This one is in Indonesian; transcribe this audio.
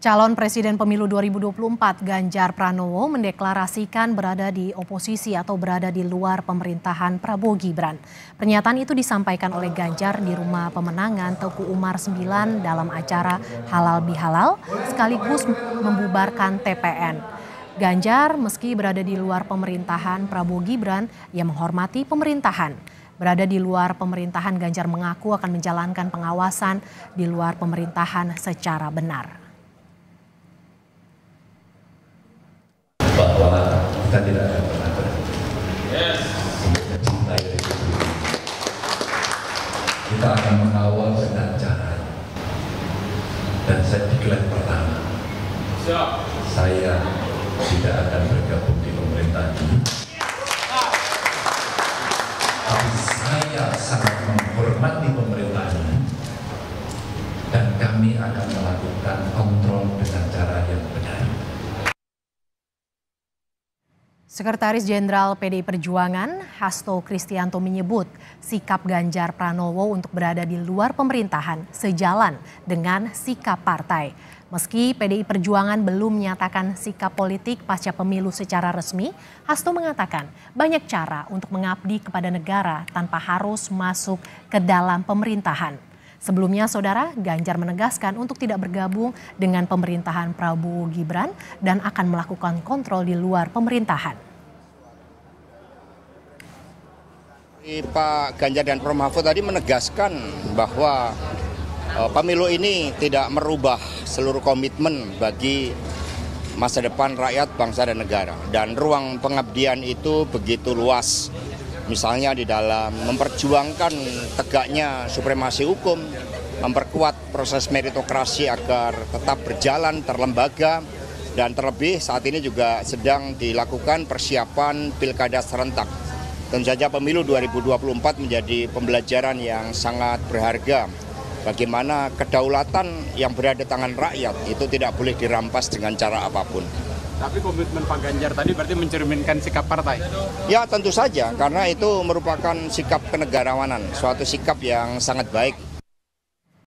Calon Presiden Pemilu 2024 Ganjar Pranowo mendeklarasikan berada di oposisi atau berada di luar pemerintahan Prabowo Gibran. Pernyataan itu disampaikan oleh Ganjar di Rumah Pemenangan Teguh Umar 9 dalam acara Halal Bihalal sekaligus membubarkan TPN. Ganjar meski berada di luar pemerintahan Prabowo Gibran, ia menghormati pemerintahan. Berada di luar pemerintahan, Ganjar mengaku akan menjalankan pengawasan di luar pemerintahan secara benar. Bahwa kita tidak akan pernah berhenti untuk mencintai Republik ini. Kita akan mengawal segala cara. Dan saya deklarasi pertama, saya tidak akan bergabung di pemerintahan ini. Tapi saya sangat menghormati pemerintahan ini. Dan kami akan melakukan kontrol dengan cara yang benar. Sekretaris Jenderal PDI Perjuangan Hasto Kristianto menyebut sikap Ganjar Pranowo untuk berada di luar pemerintahan sejalan dengan sikap partai. Meski PDI Perjuangan belum menyatakan sikap politik pasca pemilu secara resmi, Hasto mengatakan banyak cara untuk mengabdi kepada negara tanpa harus masuk ke dalam pemerintahan. Sebelumnya, Saudara, Ganjar menegaskan untuk tidak bergabung dengan pemerintahan Prabowo Gibran dan akan melakukan kontrol di luar pemerintahan. Pak Ganjar dan Prof. Mahfud tadi menegaskan bahwa pemilu ini tidak merubah seluruh komitmen bagi masa depan rakyat, bangsa, dan negara. Dan ruang pengabdian itu begitu luas. Misalnya di dalam memperjuangkan tegaknya supremasi hukum, memperkuat proses meritokrasi agar tetap berjalan, terlembaga, dan terlebih saat ini juga sedang dilakukan persiapan pilkada serentak. Tentu saja pemilu 2024 menjadi pembelajaran yang sangat berharga. Bagaimana kedaulatan yang berada di tangan rakyat itu tidak boleh dirampas dengan cara apapun. Tapi komitmen Pak Ganjar tadi berarti mencerminkan sikap partai? Ya tentu saja, karena itu merupakan sikap kenegarawanan, suatu sikap yang sangat baik.